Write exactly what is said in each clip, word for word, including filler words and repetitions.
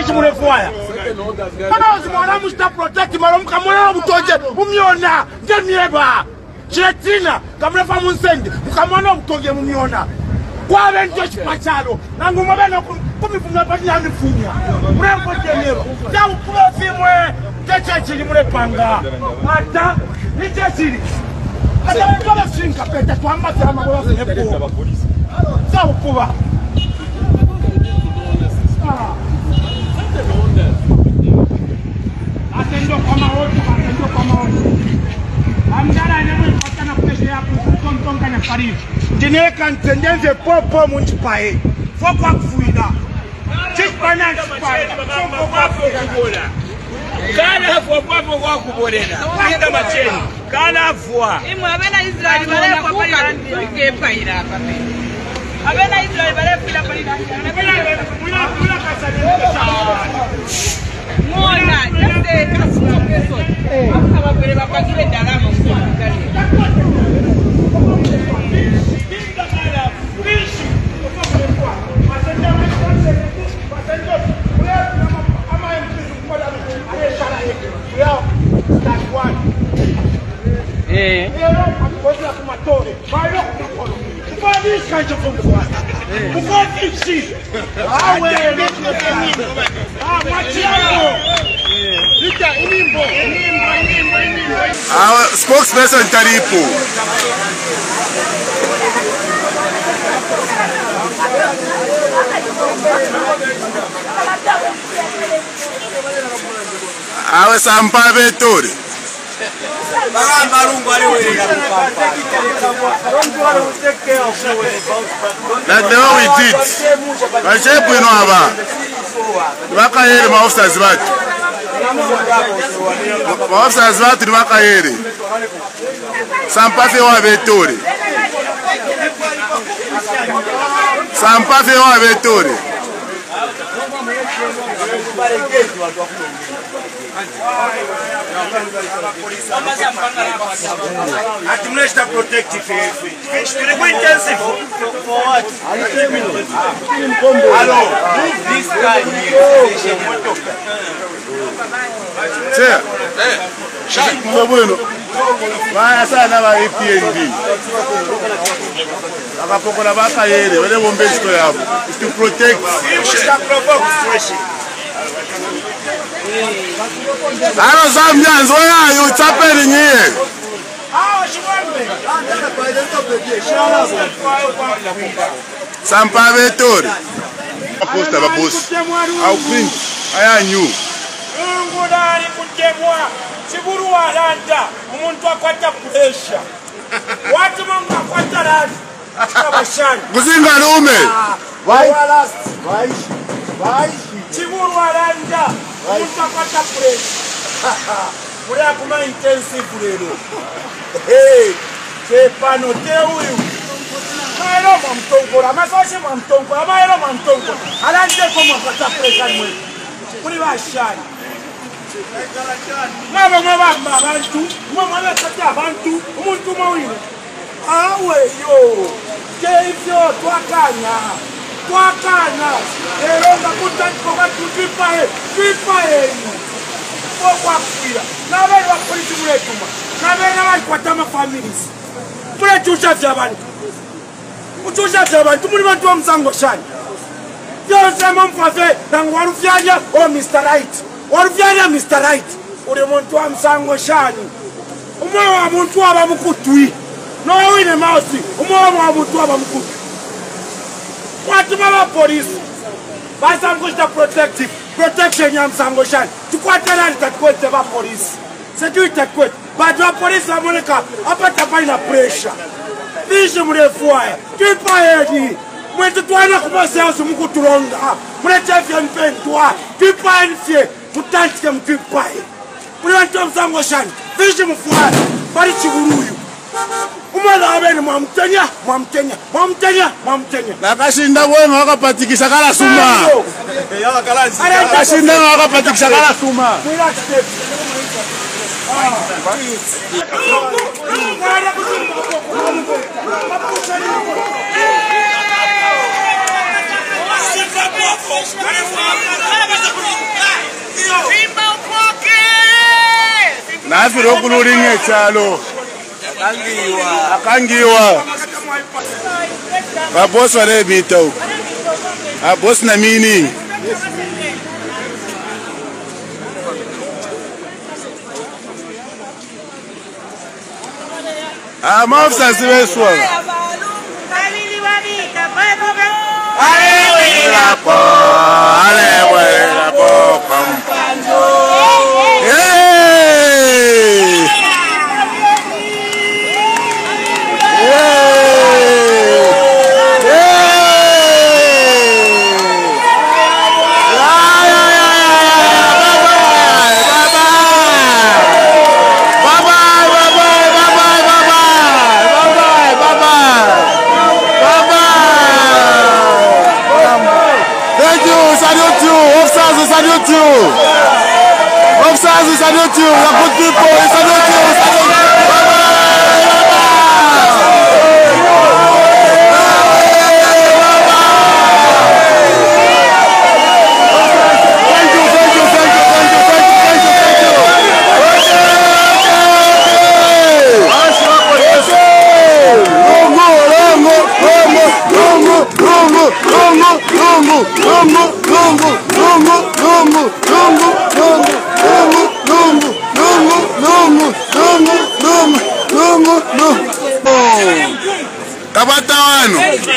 Fish murefuaya. Kana uzimwana musta protect malom kamwana butoje umyona ngemieba. Chetina kamrefa munsende mukamwana butoje mumyona. Kwa bento chipachalo nangu mabena kumifunga panya nifunya. Murembo temero. Ya uprofimwe techa chili murepanga. Ata ni chili. Ata kama sinka peta twamba sama kwa sepo. Sawa kuba. Atendo kama wote, atendo kama wote. Amdara ni mwe patana pesa ya kutontonga na Paris. Tene kan tendenze popo munchipae. Fokwa kufuida. Chipana chipae. Fokwa kufuida. Kana fokwa fokwa kuborera. Kwenda macheni. Kana fwa. Imwe abena Israeli bale kwa pali ke paira hapa mimi. Abena Israeli bale pila pali. Abena muna muna kasani. Mona, just a customer person. I'm a very bad dilemma. Our spokesperson Taripo. Our Sampave Tori. That's the way we did. I said, we know about. Waka here, my officers, what? My officers, what? Waka here. Sampave wa Vetori. Sampave wa Vetori. Administrative protective fish. We go intensive for what? Hello. This guy here. Sir. Hey. Bueno. Vaya sana va P N D. Akapoko na baka yele, wale bombe siko yabo. To protect. I know Zambians, where are you? It's happening here. Sampave Tori. Posta ba boss. Au print. Aya new. Ngudari kutemwa. Siburu walanda. Umuntu akwata pressure. Watu manga akwata radi. Kabashani. Kuzinga lume. Why? Why? Why? Siburu walanda. Umuntu akwata pressure. Muri akuma intensive lero. Hey, che pano te uyu. Maero mamtongo, masoshi mamtongo, maero mamtongo. Alanje koma akwata pressure mwe. Muri bashani. Mama mama abantu, mama bakati abantu, umuntu mawini. Awe yo. Kevyo twakanya. Twakanya. Ero ngakutanti kwa tupipae, tupipae. Kwa kuira. Na bali wa polisi muletuma. Na bali na bali kwatama families. Mule chusha vyabani. Uchusha vyabani, tumuli bantu wa msango shani. Yo sema mfafe, nangu warufyanya o Mister Right. Warufyanya Mister Right. Ule muntu wa msango shani. Umwe wa muntu wa bamukutui. No wine mausi, umwe wa muntu wa bamukutu. Kwatuma wa polisi. Basa mkushita protective. Protection ya msango shani. Tukwate nani tatukwete ba polisi. Sejui tatukwete. Badu wa polisi wa moneka. Hapa tapai na pressure. Fishi mrefuaya. Tuipa hedi. Mwetu tuwana kumase usu mku tulonga. Mwetu chefya mpendua. Tuipa nfye. Tutantike mtuipa hedi. Mwetu wa msango shani. Fishi mfuaya. Bari chiburuyu. Umala abeni mwamtenya. Mwamtenya. Mwamtenya. Mwamtenya. Nakashinda wema wakapatikisha kala suma. Nakashinda wema wakapatikisha kala suma. Hey! nafi lokululinge chalo akangiwa babosi wale bita huko babosi na meaning ah maofisa siweswa Aleluya po, aleluya po, pampando. Hey! Hey! Salute you! Officers, we salute you! You're good people! We salute you! We salute you! Thank you, thank you, thank you, thank you, thank you, thank you, thank you! Longo, longo, longo, longo, longo, longo, longo, longo, longo, longo, longo, longo, longo, longo, longo, longo, longo, longo, longo, longo. Kabatawano.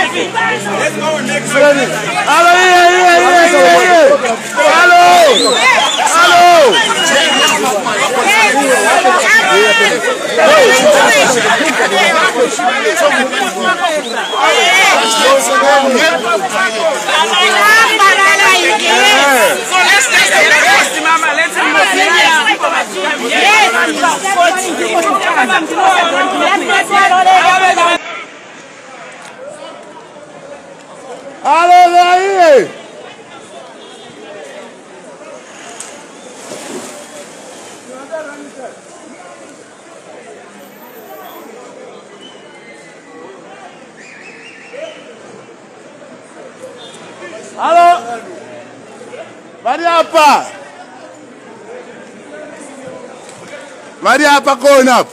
Hello, here, here, here, here. Hello. Hello. Hallelujah! Halo, mari hapa, mari hapa kona hapa.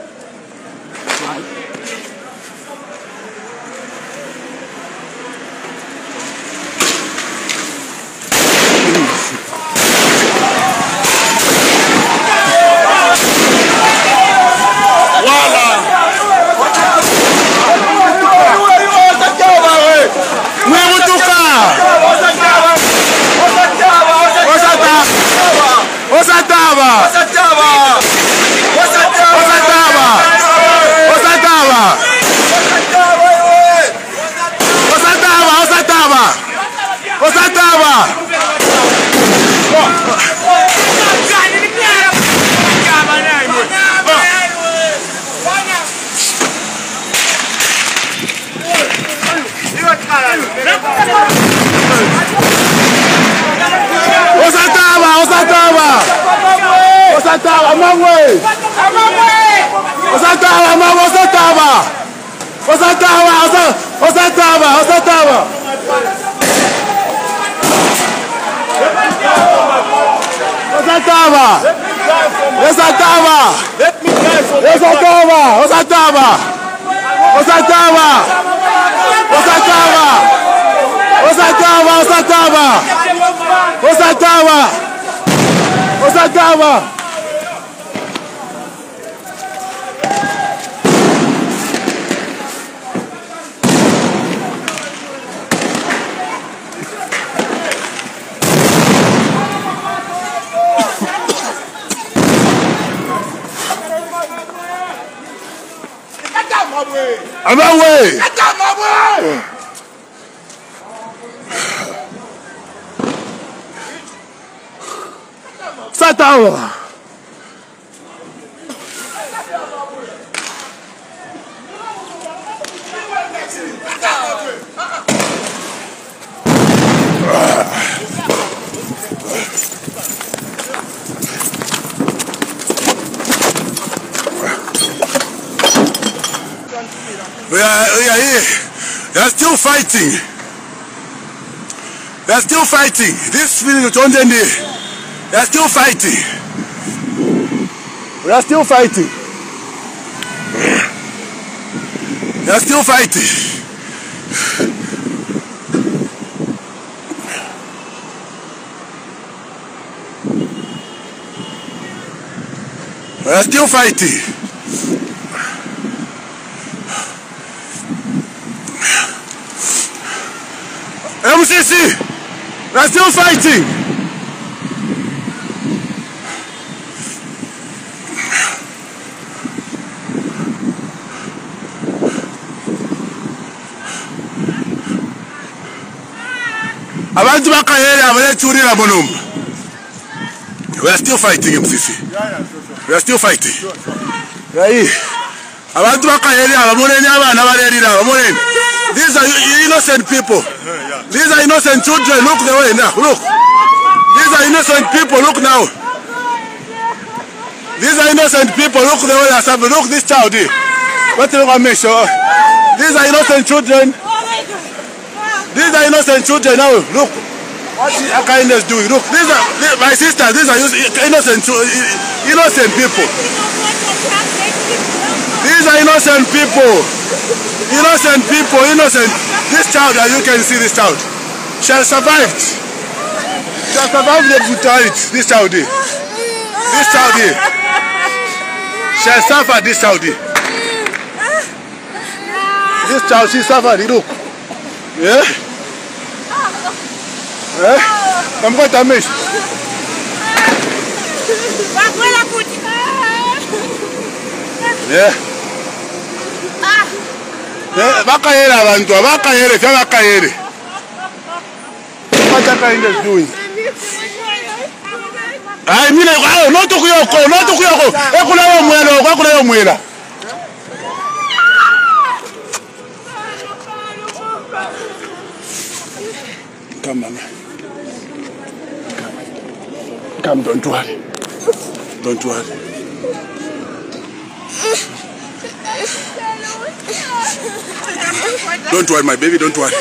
Osatava! Osatava! Osatava! Osatava! Osatava! Osatava! Osatava! Osatava! Osatava! Osatava, Mangwe! Osatava, Mangwe, Osatava! Osatava, Osatava, Osatava! Osatava! Osatava! Osatava! Osatava! Osatava! Osatava! Osatava! Osatava! Osatava! Osatava! I'm away! Satava! We are, we are here. They are still fighting. They are still fighting. This feeling of Tondende, they are still fighting. We are still fighting. We are still fighting. We are still fighting. M C C, we are still fighting. Abantu bakayele abalechurira bonomba. We are still fighting, M C C. We are still fighting. Right. Abantu bakayele abamoreni abana barerira abamoreni. These are innocent people. These are innocent children. Look the way now. Look. These are innocent people. Look now. These are innocent people. Look the way they are suffering. Look this child here. What do you want to make sure? These are innocent children. These are innocent children now. Look. What is kindness doing? Look. These are my sisters. These are innocent innocent people. These are innocent people. Innocent people, innocent. This child, as you can see, this child, she has survived. She has survived the brutality. This child here. This child here. She has suffered, this child here. This child, she suffered, look. Yeah? Yeah? Come on, Tamish. Yeah? Bakayele abantu, bakayele, fya bakayele. What that kind is doing? Ay, mire, ah, no to kuyoko, no to kuyoko. Ekula yo mwela, ekula yo mwela. Come on. Come, don't worry. Don't worry. Don't worry, my baby, don't worry.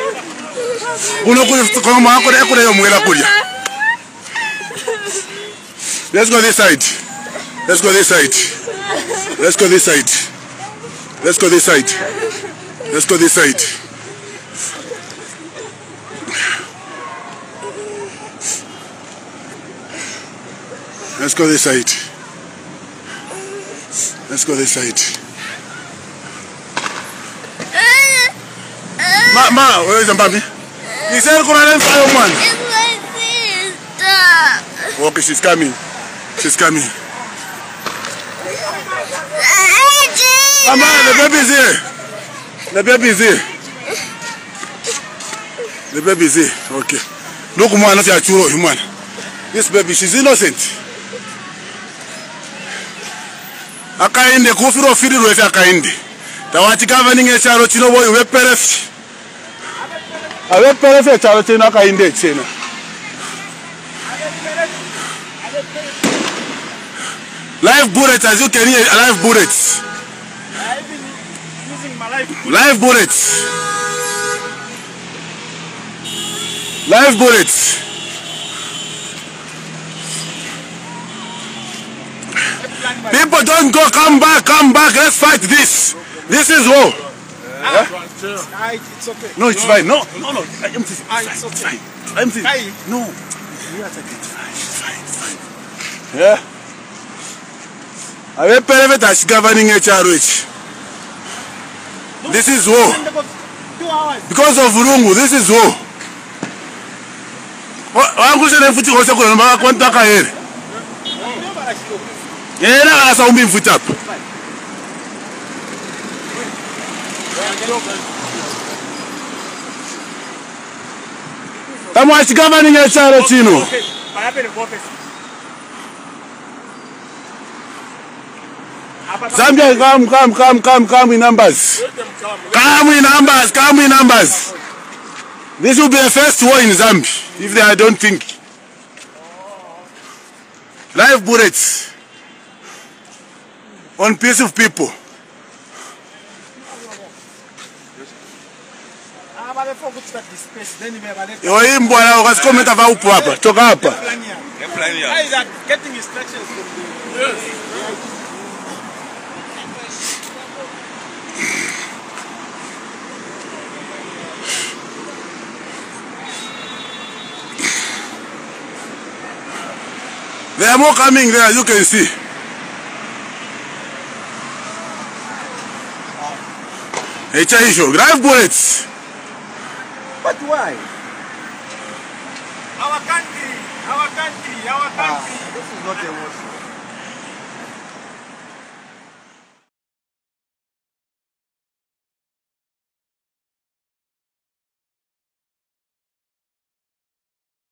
Let's go this side. Let's go this side. Let's go this side. Let's go this side. Let's go this side. Let's go this side. Let's go this side. Ma, ma, where is the baby? He said, "Come on, fire one." It's my sister. Okay, she's coming. She's coming. Mama, the baby is here. The baby is here. The baby is here. Okay. Look, man, not your churo, human. This baby, she's innocent. Akainde kufiro firi rwefe akainde. Tawati governing a charo chino boy we peref. Awe peref a charo chino akainde chena. Live bullets, as you can hear, live bullets. I've been using my life. Live bullets. Live bullets. People don't go, come back, come back, let's fight this. This is war. Ah, huh? It's okay. No, it's fine. No, no, no. I'm just Ah, it's okay. I'm just no. You are taking it. Fine, fine, fine. Yeah. I will pay as governing H R H. This is war. Because of Rungu, this is war. What was the footy was a good one taka here? Yeah, I saw him foot up. Come on, it's governing H R H, you know. Zambia, come, come, come, come, come in numbers. Come in numbers, come in numbers. This will be a first war in Zambia, if they I don't think. Live bullets on peaceful people. Yo imbo na ukazikomenta va upo hapa. Toka hapa. Getting instructions from the Yes. There are more coming there, as you can see. Hey, Chahisho, live bullets. But why? Our country, our country, our country. Ah, this is not a war.